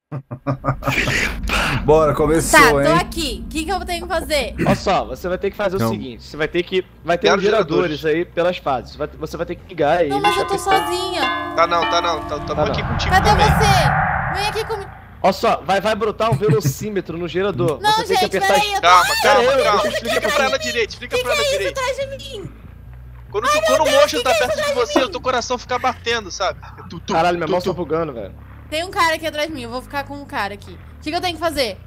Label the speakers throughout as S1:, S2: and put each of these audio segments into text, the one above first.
S1: Bora, começou,
S2: Tá, tô
S1: hein?
S2: aqui. O que eu tenho que fazer?
S3: Olha só, você vai ter que fazer o
S1: Não.
S3: seguinte, você vai ter que... Vai ter uns geradores aí pelas fases, você vai ter que ligar eles.
S2: Não, mas eu tô
S3: apertar-
S2: sozinha.
S4: Tá não. Tamo aqui contigo
S2: Cadê
S4: também.
S2: você? Vem aqui comigo.
S3: Olha só, vai brotar um velocímetro no gerador.
S2: Não,
S3: você tem que
S2: gente,
S3: apertar...
S2: peraí, eu tô...
S4: Calma.
S3: Explica
S4: Explica pra ela direito, explica
S2: O que
S4: pra ela
S2: é isso
S4: direito.
S2: atrás de mim?
S4: Quando o monstro tá perto de você, o teu coração fica batendo, sabe?
S3: Caralho, minha mão tá bugando, velho.
S2: Tem um cara aqui atrás de mim, eu vou ficar com um cara aqui. O que eu tenho que fazer?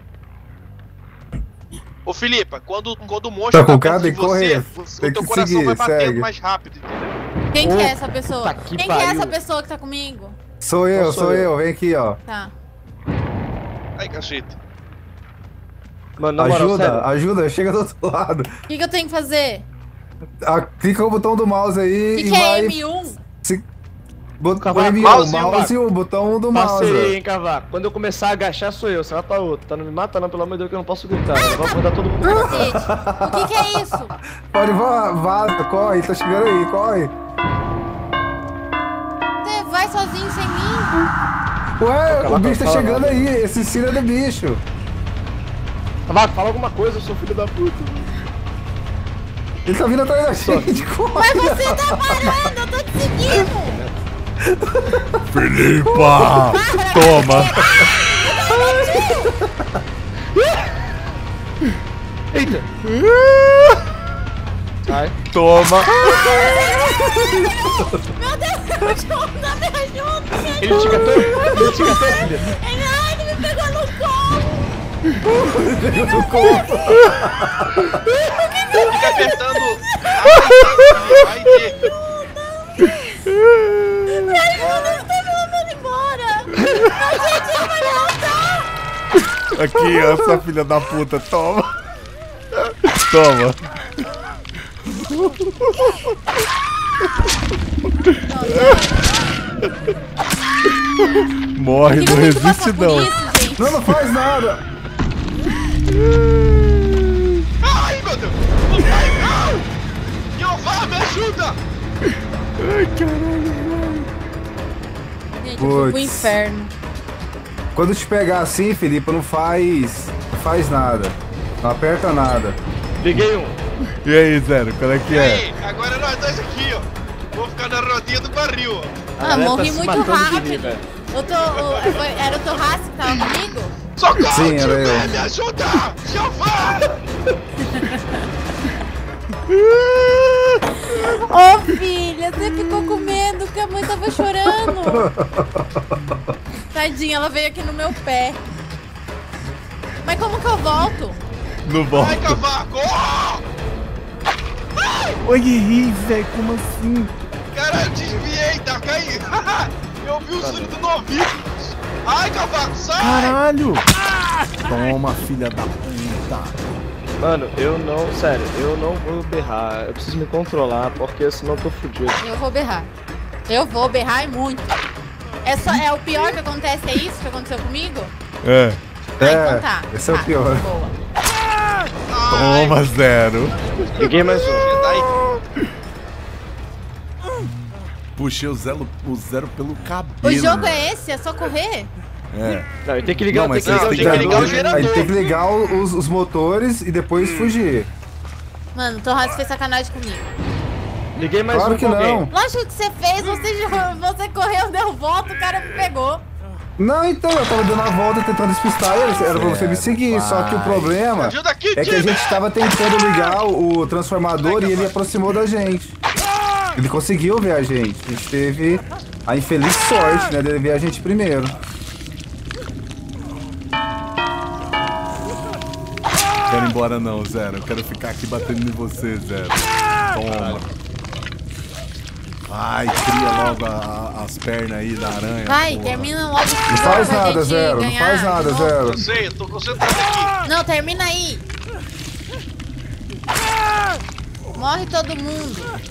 S4: Ô Filipa, quando o monstro
S1: Tá com
S4: tá
S1: cara
S4: perto de
S1: de correr.
S4: você,
S1: Tem
S4: o teu
S1: que
S4: coração
S1: seguir,
S4: vai batendo
S1: segue.
S4: mais rápido, entendeu?
S2: Quem que é essa pessoa?
S3: que
S2: Quem que é
S3: pariu.
S2: essa pessoa que tá comigo?
S1: Sou eu,
S3: sou eu.
S1: vem aqui, ó.
S2: Tá.
S4: Ai, caceta.
S3: Mano, na moral, sério.
S1: Ajuda, chega do outro lado.
S2: O que eu tenho que fazer?
S1: Clica o botão do mouse aí
S2: O
S1: e
S2: que
S1: vai...
S2: é M1?
S1: Põe M1,
S4: Mouse
S1: mouse e o botão do mouse.
S3: Passei, hein, Cavaco. Quando eu começar a agachar, sou eu. Você vai pra outro. Tá, não me mata não, pelo amor de Deus, que eu não posso gritar. Eu vou acordar todo mundo.
S2: Cacete. O que é isso?
S1: Pode, vaza, corre, tá chegando aí, corre.
S2: Você vai sozinho sem mim?
S1: Ué,
S3: Cala
S1: o bicho tá
S3: fala,
S1: chegando
S3: não.
S1: aí, esse Ciro é do bicho.
S3: Cavaco, fala alguma coisa, eu sou filho da puta.
S1: Ele tá vindo atrás da gente, corre.
S2: Mas você tá parando, eu tô te seguindo.
S5: Filipa! Toma!
S3: Eita! Sai.
S5: Toma!
S2: Meu Deus, ajuda, me ajuda.
S3: Ele te catou? Ele te catou, filha?
S2: Ele me pegou no colo.
S4: Fica apertando A e D.
S2: Me ajuda, eu tô me mandando embora. A gente vai voltar.
S5: Aqui, essa filha da puta, toma! Toma! Morre, não resiste não!
S2: Isso,
S1: Não faz nada.
S4: Ai, meu Deus! Ai, não! Jeová, me ajuda!
S5: Ai, caralho!
S2: gente, eu fui pro
S1: Puts.
S2: inferno.
S1: Quando te pegar assim, Felipe, não faz nada. Não aperta nada.
S3: Liguei um.
S5: E aí, Zero, qual é que
S4: E
S5: é?
S4: aí, agora nós dois aqui, ó. Vou ficar na rodinha do barril, ó.
S2: Ah,
S3: galera
S2: morri
S3: tá se
S2: muito
S3: matando de rir,
S2: rápido.
S3: velho.
S2: Era o Torraço que tava comigo?
S4: Socorro,
S1: Sim,
S4: tio
S1: era eu.
S4: Ben, me ajuda! Jeová!
S2: Ô filha, você ficou com medo que a mãe tava chorando. Tadinha, ela veio aqui no meu pé. Mas como que eu volto?
S5: Não
S4: Ai,
S5: volta!
S4: cavaco! Oh!
S5: Oi, ri, velho, como assim?
S4: Cara, eu desviei, tá caindo. Eu vi o surdo no ouvido. Ai, cavaco, sai!
S5: Caralho! Toma, filha da puta!
S3: Mano, sério, eu não vou berrar. Eu preciso me controlar, porque senão eu tô fudido.
S2: Eu vou berrar. Eu vou berrar e muito. É o pior que acontece, é isso que aconteceu comigo?
S5: É,
S2: Ah, então tá.
S1: esse é o
S2: Tá,
S1: pior.
S2: Boa.
S5: toma, Zero!
S3: Liguei mais um.
S4: Daí,
S5: Puxei o zero pelo cabelo.
S2: O jogo é esse? É só correr?
S5: É.
S3: Não, eu tenho que ligar,
S5: Não, mas
S3: tem que
S5: vocês
S3: ligar,
S5: têm
S3: tem que
S5: que
S3: ligar o
S1: Aí
S3: gerador.
S1: tem que ligar os motores e depois fugir.
S2: Mano, o Torraço fez sacanagem comigo.
S3: Liguei mais
S1: Claro
S3: um
S1: que
S3: com alguém.
S1: não.
S2: Lógico que você fez, você correu, deu volta, o cara me pegou.
S1: Não, então, eu tava dando a volta tentando despistar ele, era pra você me seguir, só que o problema
S4: ajuda aqui,
S1: é que a
S4: tio Ben.
S1: gente tava tentando ligar o transformador e ele aproximou da gente. Ele conseguiu ver a gente teve a infeliz sorte, né, de ver a gente primeiro.
S5: Quero ir embora não, Zero. Eu quero ficar aqui batendo em você, Zero. Toma. Vai, cria logo as pernas aí da aranha.
S2: Vai,
S5: porra.
S2: termina logo esse
S1: Não
S2: jogo
S1: faz
S2: pra
S1: nada,
S2: gente
S1: Zero, não
S2: ganhar
S1: faz nada,
S2: de novo.
S1: Zero.
S4: Eu sei, eu tô concentrado aqui.
S2: Não, termina aí. Morre todo mundo.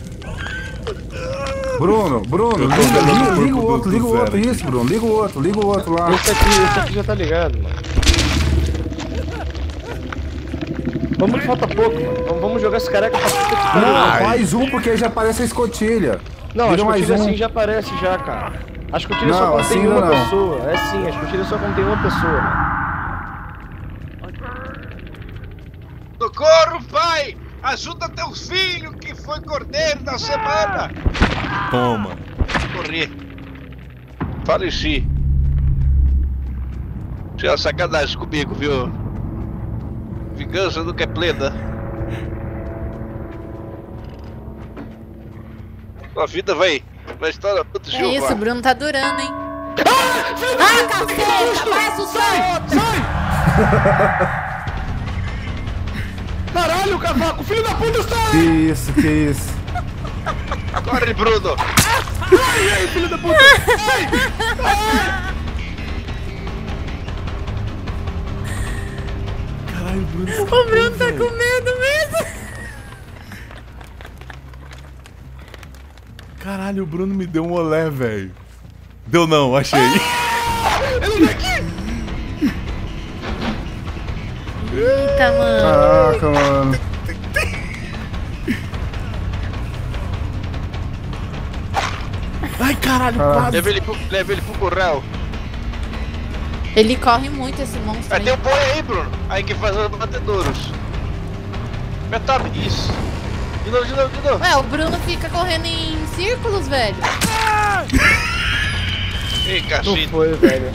S1: Bruno,
S5: Eu tô
S1: liga,
S5: vendo o
S1: liga o
S5: corpo
S1: outro,
S5: do
S1: liga o outro,
S5: Zero.
S1: isso, Bruno, liga o outro lá.
S3: Esse aqui já tá ligado, mano. Vamos, falta pouco, mano. Vamos jogar esse careca pra puta que pariu.
S1: Não,
S5: Ai.
S1: mais um porque aí já aparece a escotilha.
S3: Não,
S1: Liga
S3: acho que
S1: mais
S3: assim
S1: um.
S3: já aparece já, cara. A escotilha
S1: Não,
S3: só contém
S1: assim
S3: uma
S1: não.
S3: pessoa. É sim, a escotilha só contém uma pessoa, mano.
S4: Socorro, pai! Ajuda teu filho que foi cordeiro da semana!
S5: Toma.
S4: Morri. Faleci. Tinha sacanagem comigo, viu? Vingança nunca é plena. Sua vida vai estar na puta de
S2: É isso, o Bruno tá durando, hein? Ah, caceta! Vai assustar!
S3: Caralho, cavaco, filho da puta está aí!
S1: Que isso.
S4: Corre, Bruno!
S3: E aí, filho da puta?
S5: Caralho, o Bruno
S2: O Bruno tá com medo mesmo.
S5: Caralho, o Bruno me deu um olé, velho. Deu não, achei.
S2: Eita, mano.
S1: Caraca, mano.
S5: Ai, caralho,
S1: Caraca.
S5: quase.
S4: Leva ele pro curral.
S2: Ele corre muito, esse monstro.
S4: Aí tem
S2: Aí.
S4: um boi aí, Bruno. Aí que faz os batedouros. Metade isso. De novo.
S2: Ué, o Bruno fica correndo em círculos, velho.
S4: Ei,
S3: Não
S4: cacete.
S3: foi, velho.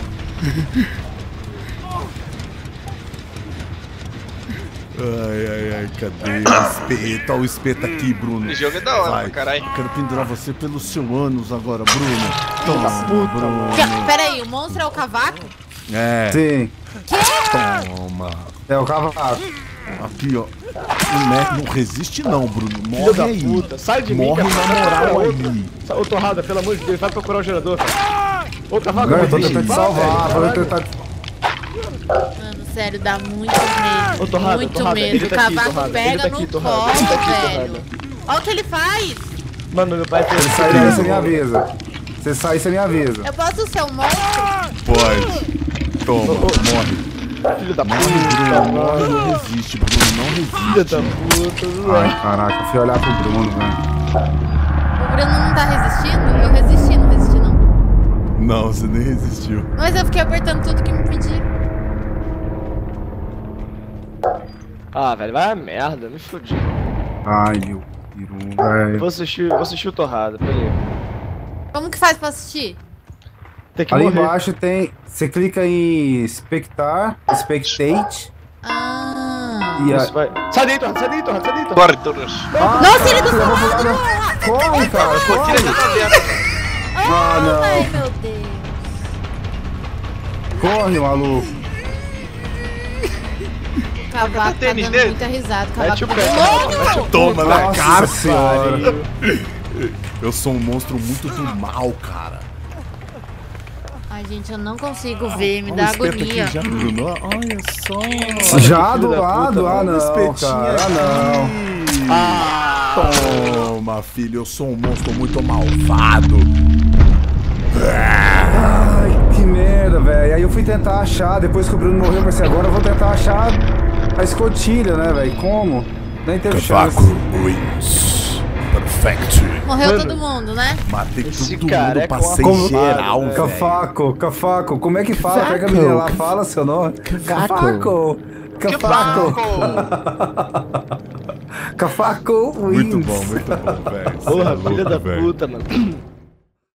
S5: Ai, cadê o espeto? Olha o espeto aqui, Bruno.
S4: Esse jogo é da hora,
S5: Vai,
S4: pra caralho.
S5: quero pendurar você pelos seus anos agora, Bruno. Toma, Bruno.
S2: Pera aí, o monstro é o cavaco?
S5: É,
S1: Sim.
S5: toma.
S1: É o cavaco.
S5: Aqui, ó. O Mac não resiste não, Bruno.
S3: Filho
S5: Morre
S3: da
S5: aí.
S3: puta, sai de mim,
S5: Morre
S3: cavaco.
S5: na moral
S3: Vai
S5: aí.
S3: Ô, Torrada, pelo amor de Deus, vai procurar o gerador, cara. Ô, cavaco,
S1: Não, eu tô
S3: vai,
S1: tentando te
S3: vai,
S1: salvar.
S3: velho,
S1: Tô
S3: caralho.
S1: tentando...
S2: Mano, sério, dá muito medo.
S3: Ô, Torrada,
S2: muito
S3: Torrada,
S2: medo.
S3: ele
S2: O
S3: tá aqui,
S2: cavaco
S3: Torrada,
S2: pega
S3: ele tá
S2: no
S3: aqui, Torrada,
S2: colo,
S3: ele tá aqui,
S2: velho.
S3: Torrada.
S2: Olha o que ele faz.
S3: Mano, meu pai fez
S1: Você sair daí, você me avisa. Você sair, você me avisa.
S2: Eu posso ser um monstro?
S5: Pode. Toma, morre.
S3: Filho da puta,
S5: Bruno, morre,
S3: mano.
S5: não resiste, Bruno, não
S3: Filho
S5: resiste.
S3: da puta,
S1: Ai, caraca, eu fui olhar pro Bruno, velho.
S2: O Bruno não tá resistindo? Eu resisti, não resisti não.
S5: Não, você nem resistiu.
S2: Mas eu fiquei apertando tudo que me pediram.
S3: Ah, velho, vai a merda, me fodi.
S1: Ai, meu peru,
S3: Eu
S1: velho.
S3: vou assistir o Torrada, peraí.
S2: Como que faz pra assistir?
S3: Tem que
S1: Ali
S3: morrer.
S1: embaixo tem... Você clica em Spectate.
S2: Ah.
S1: E
S3: Isso, vai. Sai daí, Torrada, sai daí, Torrada, sai daí, Torrada.
S4: Corre, Torres.
S2: Nossa, ele do seu lado!
S1: Corre, cara, corre! Ah, não.
S2: Ai, meu Deus.
S1: Corre, maluco.
S2: O cavaco tá
S4: tênis
S2: dando
S4: dele?
S2: muita risada. O
S3: Mete
S2: cavaco
S3: o pé,
S2: tá
S3: Torrada,
S2: louco.
S3: mete o
S5: Toma na
S1: Nossa
S5: cara,
S1: senhora.
S5: Eu sou um monstro muito do mal, cara.
S2: Ai, gente, eu não consigo ver, me
S5: Olha
S2: dá
S5: o espeto
S2: agonia.
S5: aqui já, Bruno. Olha só.
S1: Já do
S3: filho da
S1: lado?
S3: puta,
S1: Ah,
S5: Olha o
S1: não,
S5: espetinho
S1: cara. Ah, não.
S5: Toma, filho, eu sou um monstro muito malvado.
S1: Ai, que merda, velho. Aí eu fui tentar achar, depois que o Bruno morreu, eu pensei, agora eu vou tentar achar a escotilha, né, velho? Como? Nem teve chance.
S5: wins. Perfect.
S2: Morreu
S3: Mano.
S2: todo mundo, né?
S5: Matei
S3: Esse
S5: todo
S3: cara
S5: mundo,
S3: é
S5: passei
S3: como-
S5: geral,
S3: Como-
S5: velho.
S1: Cafaco, como é que fala? Pega a menina lá, fala seu nome. Cafaco. Cafaco.
S5: Muito
S1: wins.
S5: bom, velho.
S3: Porra,
S5: Cê é
S3: filha
S5: louco,
S3: da
S5: velho.
S3: puta, mano.